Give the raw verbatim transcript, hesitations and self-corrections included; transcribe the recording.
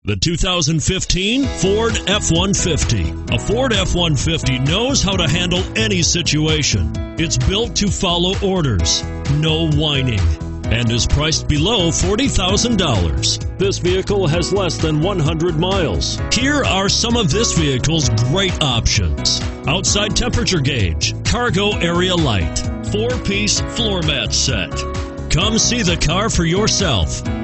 The two thousand fifteen Ford F one fifty. A Ford F one fifty knows how to handle any situation. It's built to follow orders, no whining, and is priced below forty thousand dollars. This vehicle has less than one hundred miles. Here are some of this vehicle's great options: outside temperature gauge, cargo area light, four-piece floor mat set. Come see the car for yourself.